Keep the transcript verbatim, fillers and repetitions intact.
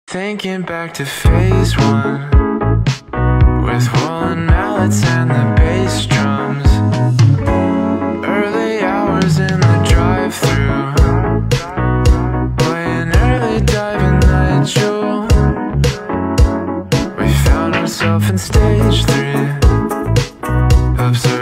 Thinking back to phase one, with woolen mallets and the bass drums. Early hours in the drive-thru, playing early diving night jewel. We found ourselves in stage three, observing